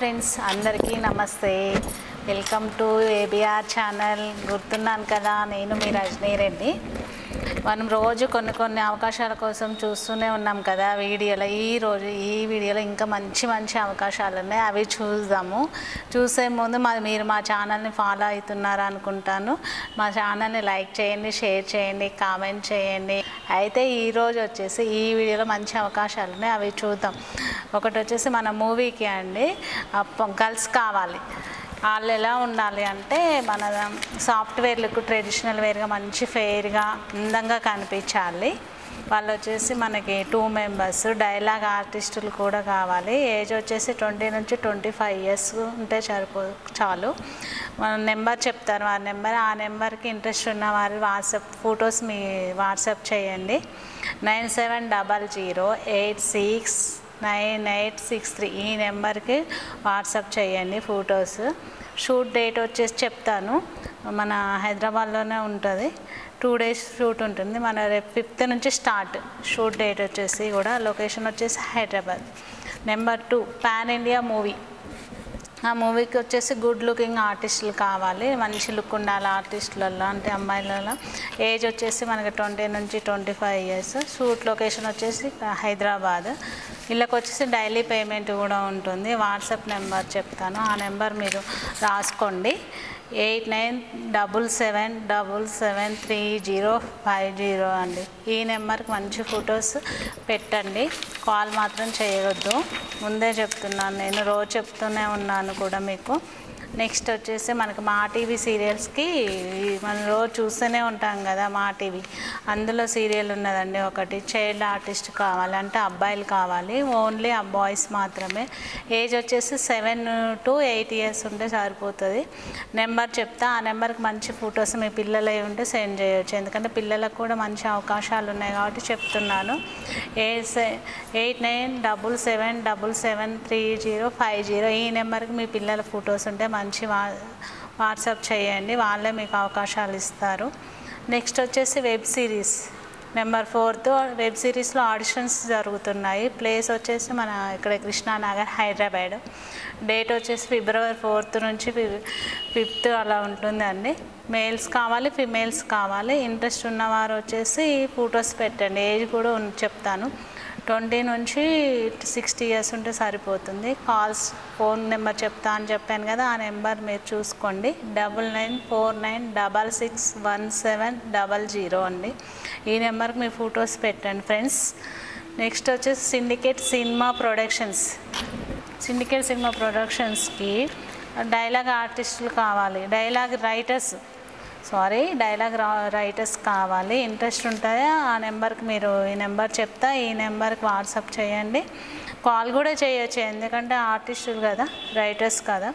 Friends అందరికీ నమస్తే. Welcome to ABR channel. గుర్తున్నాను కదా, నేను మీ రజనీ రెడ్డి. మనం రోజు కొన్ని అవకాశాల కోసం చూస్తూనే ఉన్నాం కదా వీడియోలో. ఈ వీడియోలో ఇంకా మంచి అవకాశాలు ఉన్నాయి, అవి చూద్దాము. చూసే ముందు మీరు మా ఛానల్ని ఫాలో అవుతున్నారు అనుకుంటాను. మా ఛానల్ని లైక్ చేయండి, షేర్ చేయండి, కామెంట్ చేయండి. అయితే ఈరోజు వచ్చేసి ఈ వీడియోలో మంచి అవకాశాలు ఉన్నాయి, అవి చూద్దాం. ఒకటి వచ్చేసి మన మూవీకి అండి గర్ల్స్ కావాలి. వాళ్ళు ఎలా ఉండాలి అంటే, మన సాఫ్ట్వేర్లకు ట్రెడిషనల్ వేర్గా మంచి ఫెయిర్గా అందంగా కనిపించాలి. వాళ్ళు వచ్చేసి మనకి 2 మెంబర్స్ డైలాగ్ ఆర్టిస్టులు కూడా కావాలి. ఏజ్ వచ్చేసి 20 నుంచి 25 ఇయర్స్ ఉంటే చాలు. మన నెంబర్ చెప్తారు, ఆ నెంబర్కి ఇంట్రెస్ట్ ఉన్న వారు ఫొటోస్ మీ వాట్సాప్ చేయండి. 9700869863 ఈ నెంబర్కి వాట్సాప్ చేయండి ఫొటోస్. షూట్ డేట్ వచ్చేసి చెప్తాను, మన హైదరాబాద్లోనే ఉంటుంది. 2 days షూట్ ఉంటుంది. మన రేపు 5th నుంచి స్టార్ట్. షూట్ డేట్ వచ్చేసి కూడా లొకేషన్ వచ్చేసి Hyderabad. Number 2 pan India movie. ఆ మూవీకి వచ్చేసి గుడ్ లుకింగ్ ఆర్టిస్టులు కావాలి, మంచి లుక్ ఉండాలి ఆర్టిస్టులలో, అంటే అమ్మాయిలలో. ఏజ్ వచ్చేసి మనకి 20 నుంచి 25 ఇయర్స్. షూట్ లొకేషన్ వచ్చేసి హైదరాబాద్. వీళ్ళకి వచ్చేసి డైలీ పేమెంట్ కూడా ఉంటుంది. వాట్సాప్ నెంబర్ చెప్తాను, ఆ నెంబర్ మీరు రాసుకోండి. 8977773050 అండి. ఈ నెంబర్కి మంచి ఫొటోస్ పెట్టండి, కాల్ మాత్రం చేయవద్దు. ముందే చెప్తున్నాను, నేను రోజు చెప్తూనే ఉన్నాను కూడా మీకు. నెక్స్ట్ వచ్చేసి మనకి మా టీవీ సీరియల్స్కి మనం రోజు చూస్తూనే ఉంటాం కదా మా టీవీ, అందులో సీరియల్ ఉన్నదండి ఒకటి. చైల్డ్ ఆర్టిస్ట్ కావాలి, అంటే అబ్బాయిలు కావాలి, ఓన్లీ ఆ బాయ్స్ మాత్రమే. ఏజ్ వచ్చేసి 7 to 8 ఇయర్స్ ఉంటే సరిపోతుంది. నెంబర్ చెప్తా, ఆ నెంబర్కి మంచి ఫొటోస్ మీ పిల్లలవి ఉంటే సెండ్ చేయొచ్చు, ఎందుకంటే పిల్లలకు కూడా మంచి అవకాశాలు ఉన్నాయి కాబట్టి చెప్తున్నాను. 8977773050 ఈ నెంబర్కి మీ పిల్లల ఫొటోస్ ఉంటే మంచి వాట్సాప్ చేయండి, వాళ్ళే మీకు అవకాశాలు ఇస్తారు. నెక్స్ట్ వచ్చేసి వెబ్ సిరీస్. నెంబర్ 4 వెబ్ సిరీస్లో ఆడిషన్స్ జరుగుతున్నాయి. ప్లేస్ వచ్చేసి మన ఇక్కడ కృష్ణానగర్ హైదరాబాద్. డేట్ వచ్చేసి February 4th నుంచి 5th అలా ఉంటుందండి. మేల్స్ కావాలి, ఫిమేల్స్ కావాలి. ఇంట్రెస్ట్ ఉన్నవారు వచ్చేసి ఫొటోస్ పెట్టండి. ఏజ్ కూడా చెప్తాను, 20 నుంచి 60 ఇయర్స్ ఉంటే సరిపోతుంది. కాల్స్ ఫోన్ నెంబర్ చెప్తా అని చెప్పాను కదా, ఆ నెంబర్ మీరు చూసుకోండి. 9949661700 అండి. ఈ నెంబర్కి మీ ఫొటోస్ పెట్టండి ఫ్రెండ్స్. నెక్స్ట్ వచ్చేసి సిండికేట్ సినిమా ప్రొడక్షన్స్కి డైలాగ్ ఆర్టిస్టులు కావాలి, డైలాగ్ రైటర్స్ కావాలి. ఇంట్రెస్ట్ ఉంటాయా ఆ నెంబర్కి మీరు, ఈ నెంబర్ చెప్తా, ఈ నెంబర్కి వాట్సాప్ చేయండి. కాల్ కూడా చేయొచ్చు, ఎందుకంటే ఆర్టిస్టులు కదా, రైటర్స్ కదా.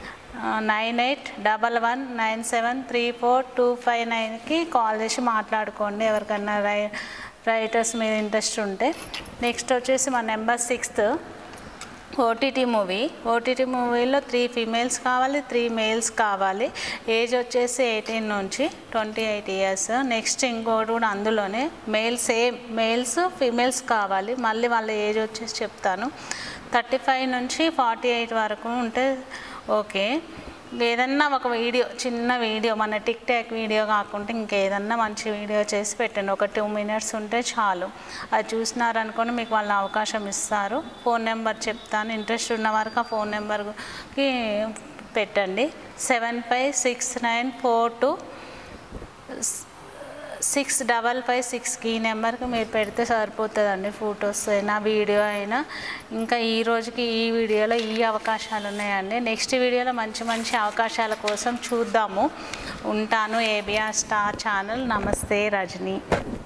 9811973429కి కాల్ చేసి మాట్లాడుకోండి ఎవరికన్నా రైటర్స్ మీద ఇంట్రెస్ట్ ఉంటే. నెక్స్ట్ వచ్చేసి మా నెంబర్ 6 ఓటీటీ మూవీలో 3 ఫీమేల్స్ కావాలి, 3 మేల్స్ కావాలి. ఏజ్ వచ్చేసి 18 నుంచి 28 ఇయర్స్. నెక్స్ట్ ఇంకోటి కూడా అందులోనే మేల్స్ ఫీమేల్స్ కావాలి. మళ్ళీ వాళ్ళ ఏజ్ వచ్చేసి చెప్తాను, 35 నుంచి 48 వరకు ఉంటే ఓకే. ఏదన్నా ఒక చిన్న వీడియో, మన టిక్ టాక్ వీడియో కాకుండా ఇంకేదన్నా మంచి వీడియో చేసి పెట్టండి. ఒక 2 minutes ఉంటే చాలు. అది చూసినారనుకోండి మీకు వాళ్ళ అవకాశం ఇస్తారు. ఫోన్ నెంబర్ చెప్తాను, ఇంట్రెస్ట్ ఉన్న వారికి ఆ ఫోన్ నెంబర్కి పెట్టండి. 7569426556 ఈ నెంబర్కి మీరు పెడితే సరిపోతుందండి. ఫొటోస్ అయినా వీడియో అయినా. ఇంకా ఈ రోజుకి ఈ వీడియోలో ఈ అవకాశాలు ఉన్నాయండి. నెక్స్ట్ వీడియోలో మంచి అవకాశాల కోసం చూద్దాము. ఉంటాను. ABR star channel. నమస్తే రజనీ.